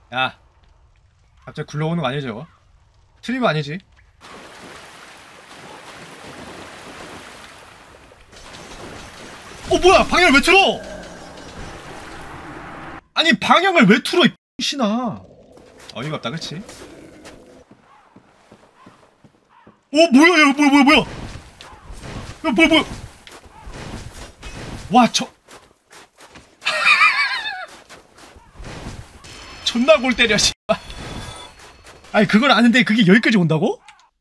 야, 갑자기 굴러오는 거 아니지 저거? 트리거 아니지? 뭐야 방향을 왜 틀어? 아니 방향을 왜 틀어 이 X나. 어이가 없다 그치? 뭐야 야 뭐야 야 뭐야 와 존나 골 때려 씨발. 아니 그걸 아는데 그게 여기까지 온다고?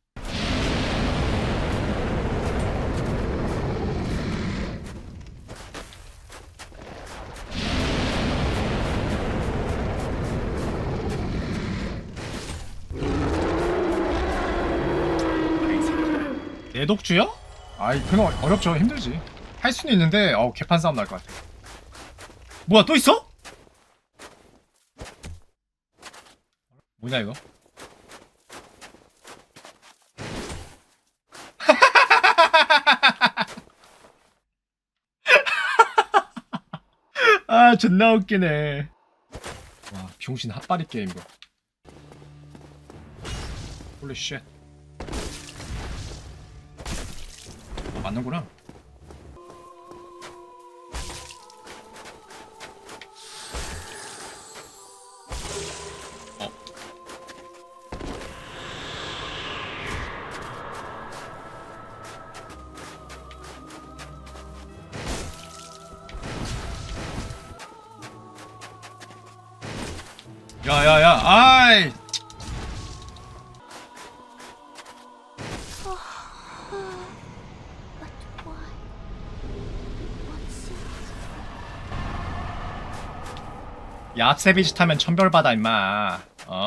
내독주요? 아이 그건 어렵죠. 힘들지. 할 수는 있는데 개판 싸움 날 것 같아. 뭐야 또 있어? 뭐냐 이거? 아 존나 웃기네. 와 병신 핫바리 게임 이거. 홀리 쉣. 맞는구나. 야야야 아이 얍세비지 타면 천별받아 임마.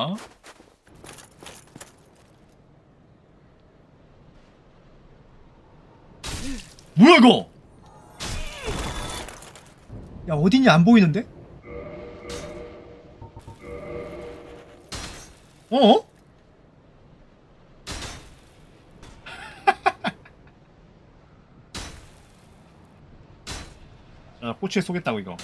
뭐야 이거? 야 어딨냐 안 보이는데? 어? 야 꼬치에 쏘겠다고 이거.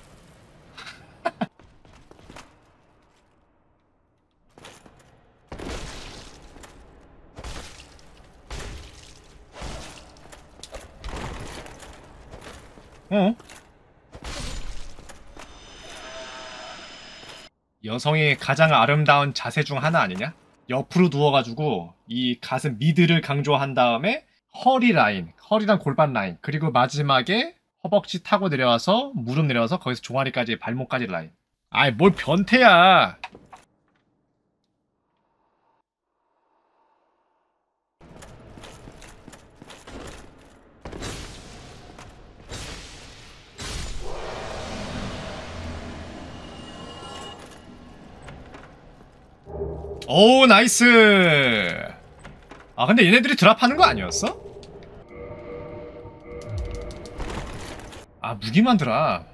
여성의 가장 아름다운 자세 중 하나 아니냐? 옆으로 누워가지고 이 가슴 미드를 강조한 다음에 허리 라인, 허리랑 골반 라인, 그리고 마지막에 허벅지 타고 내려와서 무릎 내려와서 거기서 종아리까지 발목까지 라인. 아이 뭘 변태야. 오 나이스. 아 근데 얘네들이 드랍하는 거 아니었어? 아 무기만 드랍.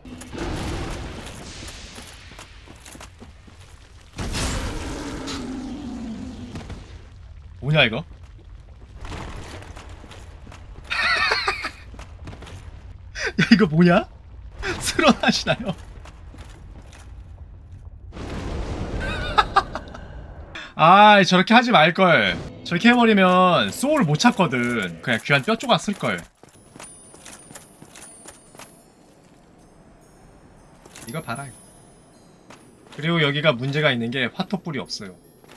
뭐냐 이거? 야 이거 뭐냐? 슬원하시나요? 아 저렇게 하지 말걸. 저렇게 해버리면 소울을 못 찾거든. 그냥 귀한 뼈 조각 쓸걸. 이거 봐라. 그리고 여기가 문제가 있는 게 화토불이 없어요.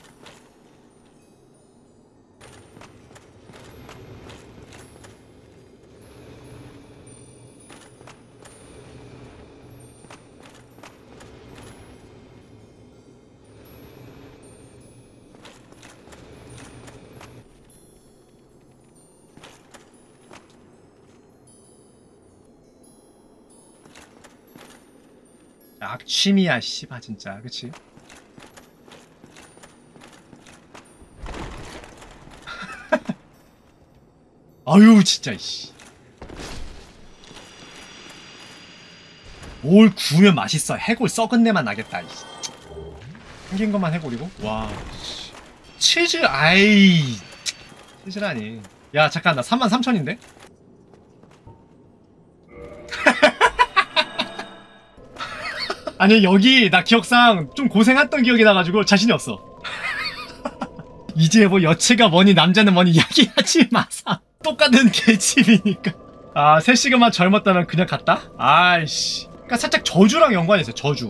악취미야 씨바 진짜 그치? 아유 진짜 이씨. 뭘 구우면 맛있어. 해골 썩은 내만 나겠다 이씨. 생긴 것만 해골이고? 와 치즈 아이 치즈라니. 야 잠깐 나 33,000인데? 아니 여기 나 기억상 좀 고생했던 기억이 나가지고 자신이 없어. 이제 뭐 여체가 뭐니 남자는 뭐니 이야기하지 마사. 똑같은 개집이니까. 아 3시간만 젊었다면 그냥 갔다? 아이씨. 그니까 살짝 저주랑 연관이 있어요. 저주.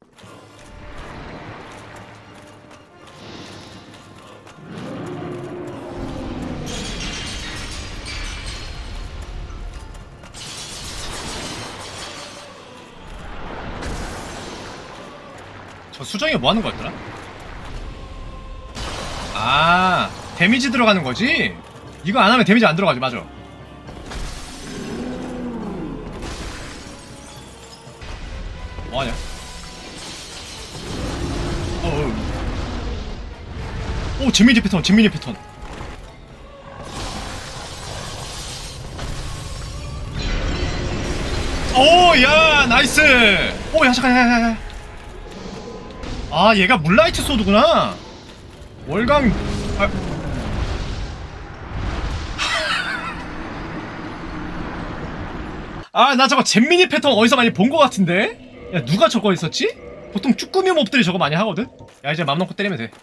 저 수정이 뭐 하는 거였더라? 아, 데미지 들어가는 거지? 이거 안 하면 데미지 안 들어가지, 맞아. 뭐하냐? 오, 진미니 패턴, 진미니 패턴. 오, 야, 나이스! 오, 야, 잠깐, 야. 아, 얘가 물라이트 소드구나. 월강, 나 저거 잼미니 패턴 어디서 많이 본 것 같은데? 야, 누가 저거 있었지? 보통 쭈꾸미 몹들이 저거 많이 하거든? 야, 이제 맘 놓고 때리면 돼.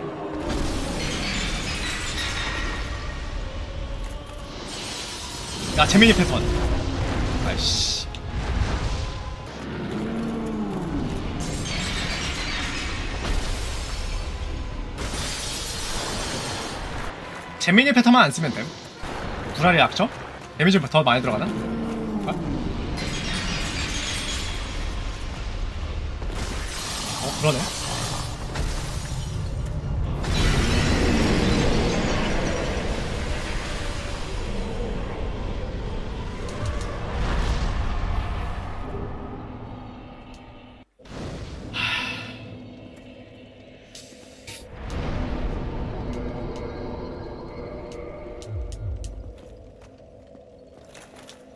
야, 잼미니 패턴. 아이씨. 잼미니 패턴만 안 쓰면 됨. 불알이 약점? 데미지가 더 많이 들어가나? 그러네.